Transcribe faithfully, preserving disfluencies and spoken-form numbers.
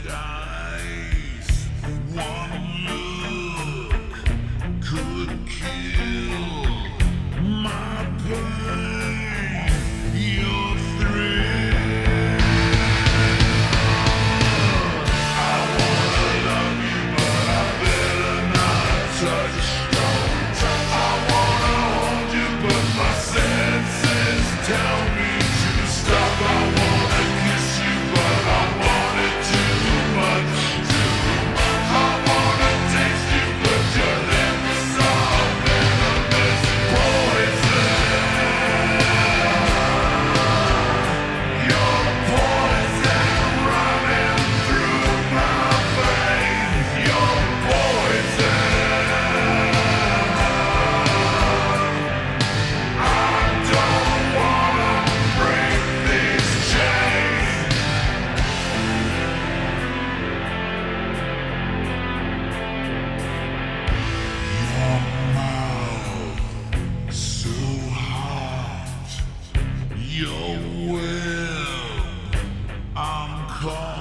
eyes, one look could kill my pain, your thrill. I wanna love you, but I better not touch. I wanna hold you, but my senses tell me to stop. I wanna kiss you, but I want it too much. I wanna taste you, but your lips are venomous poison. You're poison running through my veins. You're poison. I don't wanna break these chains. Your mouth so hot, your will I'm caught.